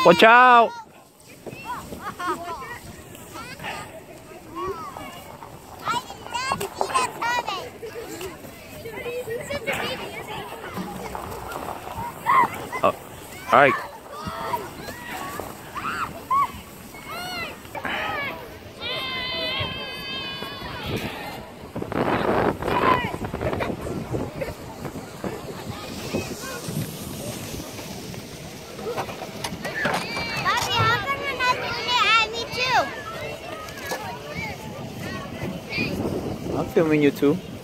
Watch out! Oh, all right. I'm filming you too.